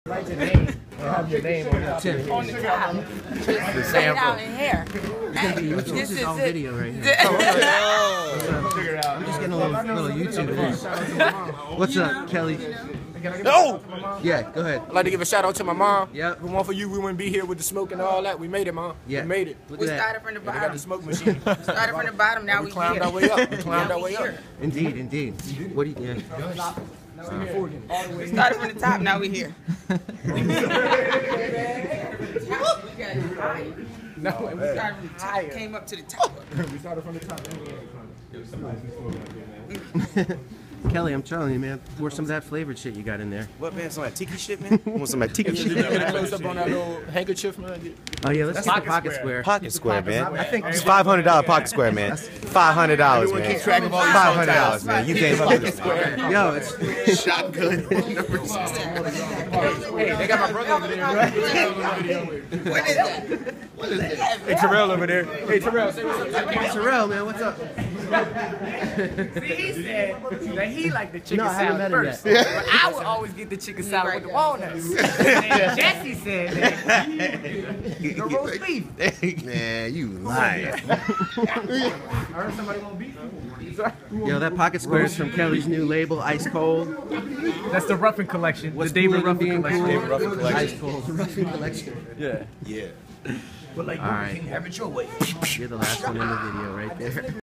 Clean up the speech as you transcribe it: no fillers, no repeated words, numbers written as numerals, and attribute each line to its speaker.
Speaker 1: Write your name. Have your name on the tip.
Speaker 2: On the top. Just lay it out in here.
Speaker 3: This is on video right here. I'm just getting a little YouTube of this. What's up, Kelly?
Speaker 1: No!
Speaker 3: Yeah, go ahead.
Speaker 1: I'd like to give a shout out to my mom.
Speaker 3: Yep.
Speaker 1: If it weren't for you, we wouldn't be here with the smoke and all that. We made it, Mom.
Speaker 3: Yeah.
Speaker 1: We made it.
Speaker 3: Look
Speaker 2: We
Speaker 3: at that.
Speaker 2: started from the
Speaker 1: We got
Speaker 2: bottom.
Speaker 1: the smoke machine.
Speaker 2: Started from the bottom, now
Speaker 1: We
Speaker 2: we
Speaker 1: climbed
Speaker 2: here.
Speaker 1: our way up. We climbed our way up.
Speaker 3: Indeed, indeed. What do you? Yeah.
Speaker 2: We started from the top, now we here.
Speaker 1: No, and we
Speaker 2: Started from the top, came up to the top.
Speaker 1: We started from the top.
Speaker 3: Kelly, I'm telling you, man. Pour some of that flavored shit you got in there.
Speaker 4: What, man? Some of that tiki shit, man? You want some of that tiki shit?
Speaker 1: Get a close up on that little handkerchief, man.
Speaker 3: Oh yeah, let's get the pocket square.
Speaker 4: Pocket square, man. I think it's $500 pocket square, man. $500, man.
Speaker 1: Keep track of all these
Speaker 4: $500, man. You can't fuck this.
Speaker 3: Yo, it's
Speaker 4: Shotgun.
Speaker 1: Hey, they got my brother over there.
Speaker 2: What is that?
Speaker 1: Hey, Terrell over there. Hey, Terrell, say what's up.
Speaker 3: Terrell, man. What's up?
Speaker 5: See, he said that he liked the chicken
Speaker 3: No, I haven't
Speaker 5: salad
Speaker 3: met him
Speaker 5: first.
Speaker 3: yet.
Speaker 5: But I would always get the chicken salad with the walnuts. And Jesse said that the roast beef.
Speaker 4: Man, you lying.
Speaker 1: I heard somebody want beef.
Speaker 3: Yo, that pocket square is from Kelly's new label, Ice Cold.
Speaker 5: That's the Ruffin collection.
Speaker 3: What's
Speaker 5: the David
Speaker 3: cooler than
Speaker 5: Ruffin
Speaker 3: being
Speaker 5: collection.
Speaker 3: cool?
Speaker 4: David Ruffin collection.
Speaker 3: Ice Cold. Ruffin collection.
Speaker 1: Yeah.
Speaker 4: Yeah.
Speaker 1: But like,
Speaker 3: All right.
Speaker 1: have it your way.
Speaker 3: You're the last one in the video right there.